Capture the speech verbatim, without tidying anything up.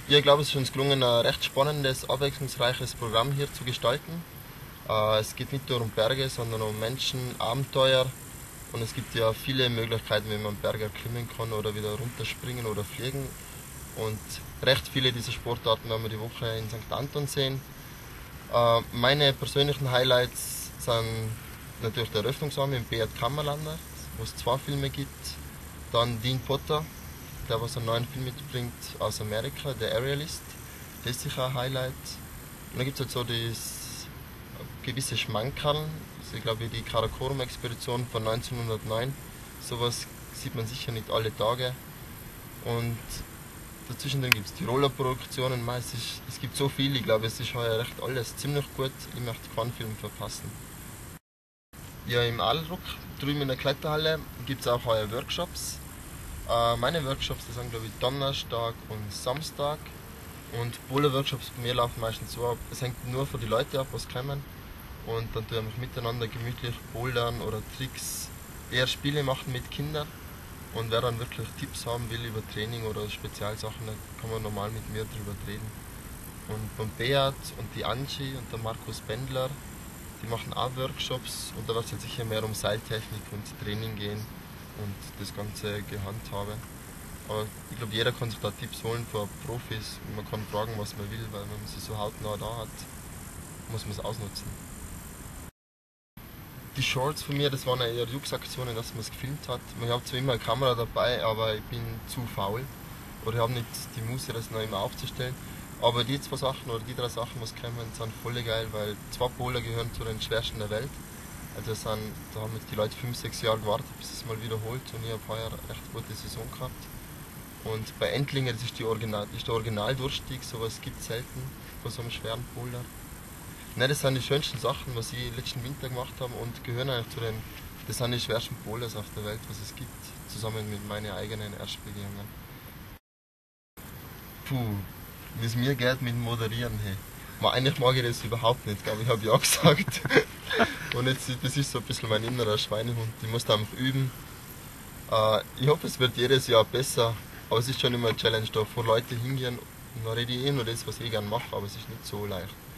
Ja, ich glaube, es ist uns gelungen, ein recht spannendes, abwechslungsreiches Programm hier zu gestalten. Äh, es geht nicht nur um Berge, sondern um Menschen, Abenteuer. Und es gibt ja viele Möglichkeiten, wie man Berge erklimmen kann oder wieder runterspringen oder fliegen. Und recht viele dieser Sportarten werden wir die Woche in Sankt Antonsee. Äh, meine persönlichen Highlights sind natürlich der Eröffnungsabend im Beat Kammerlander, wo es zwei Filme gibt. Dann Dean Potter, der was einen neuen Film mitbringt aus Amerika, der Aerialist. Das ist sicher ein Highlight. Und dann gibt es halt so das gewisse Schmankerln, also ich glaube die Karakorum-Expedition von neunzehnhundertneun. Sowas sieht man sicher nicht alle Tage. Und dazwischen gibt es Tiroler-Produktionen, es, ist, es gibt so viel, ich glaube es ist heuer recht alles ziemlich gut, ich möchte keinen Film verpassen. Ja, im Aalruck, drüben in der Kletterhalle, gibt es auch heuer Workshops. Äh, meine Workshops, das sind glaube ich Donnerstag und Samstag. Und Boulder-Workshops bei mir laufen meistens so ab, es hängt nur von den Leuten ab, was kommen. Und dann tun wir miteinander gemütlich bouldern oder Tricks, eher Spiele machen mit Kindern. Und wer dann wirklich Tipps haben will über Training oder Spezialsachen, dann kann man normal mit mir drüber reden. Und beim Beat und die Angie und der Markus Bendler, die machen auch Workshops und da wird es halt sicher mehr um Seiltechnik und Training gehen und das ganze Gehandhabe. Aber ich glaube, jeder kann sich da Tipps holen von Profis und man kann fragen, was man will, weil wenn man sie so hautnah da hat, muss man es ausnutzen. Die Shorts von mir, das waren eher Jux-Aktionen, dass man es gefilmt hat. Ich habe zwar immer eine Kamera dabei, aber ich bin zu faul. Oder ich habe nicht die Muße, das noch immer aufzustellen. Aber die zwei Sachen oder die drei Sachen, was kommen, sind voll geil, weil zwei Boulder gehören zu den schwersten der Welt. Also sind, da haben jetzt die Leute fünf, sechs Jahre gewartet, bis es mal wiederholt und ich habe heuer eine recht gute Saison gehabt. Und bei Endlinger, das ist, die Original, das ist der Originaldurchstieg, sowas gibt es selten von so einem schweren Boulder. Nein, das sind die schönsten Sachen, was ich letzten Winter gemacht habe und gehören eigentlich zu den, das sind die schwersten Boulders auf der Welt, was es gibt, zusammen mit meinen eigenen Erstbegehungen. Puh, wie es mir geht mit dem Moderieren, hey. Aber eigentlich mag ich das überhaupt nicht, aber ich habe ja gesagt. Und jetzt, das ist so ein bisschen mein innerer Schweinehund, ich muss da einfach üben. Äh, ich hoffe, es wird jedes Jahr besser, aber es ist schon immer eine Challenge, da vor Leute hingehen und dann rede ich eh nur das, was ich gerne mache, aber es ist nicht so leicht.